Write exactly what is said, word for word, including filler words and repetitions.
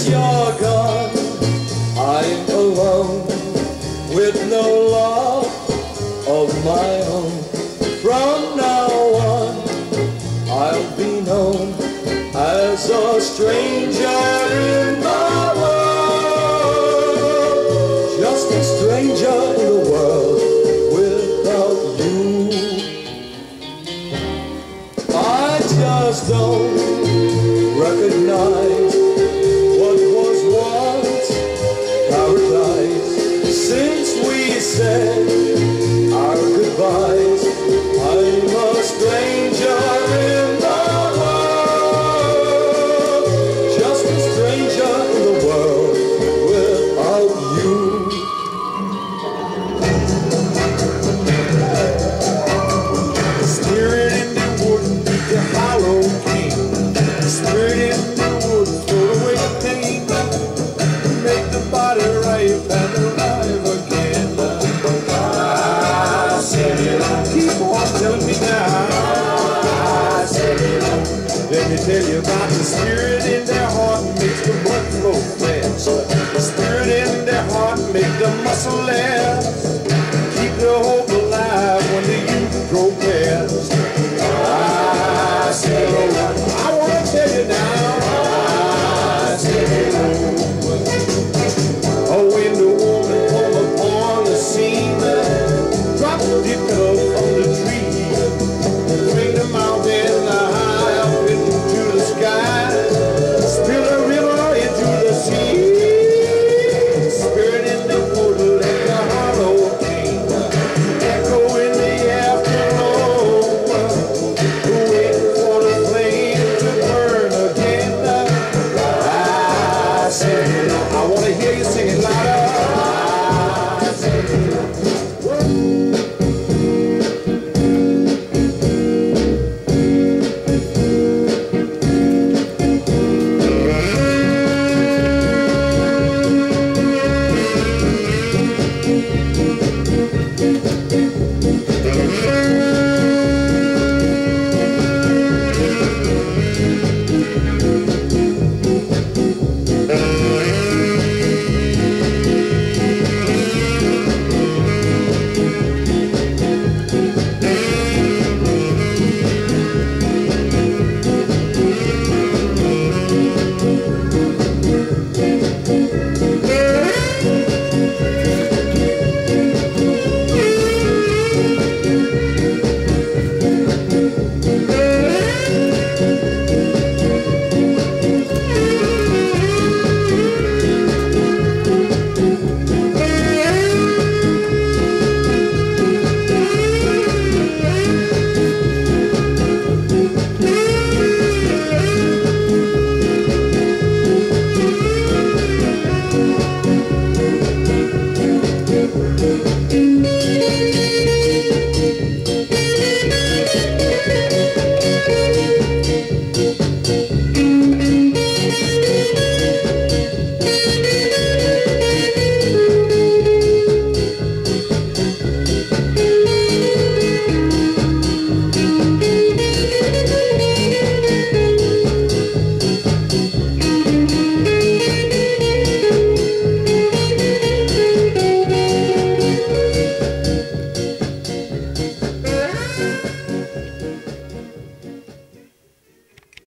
you're gone, I'm alone with no love of my own. From now on, I'll be known as a stranger in the world, just a stranger in the world without you. I just don't recognize what was once paradise. Since we said our goodbyes, I'm a stranger in the world, just a stranger in the world without you. The spirit in the wood, the hollow king. The spirit in the wood, throw away the pain, make the body ripe and alive again. I said it, keep on telling me now. I said it, let me tell you about the spirit.